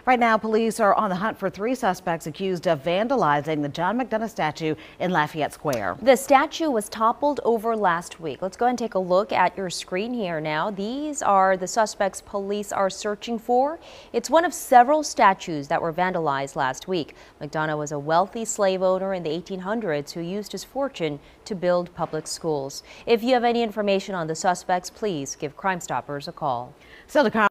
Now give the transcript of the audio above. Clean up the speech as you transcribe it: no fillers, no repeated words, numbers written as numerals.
Right now, police are on the hunt for 3 suspects accused of vandalizing the John McDonogh statue in Lafayette Square. The statue was toppled over last week. Let's go and take a look at your screen here now. These are the suspects police are searching for. It's one of several statues that were vandalized last week. McDonogh was a wealthy slave owner in the 1800s who used his fortune to build public schools. If you have any information on the suspects, please give Crime Stoppers a call. Still to come.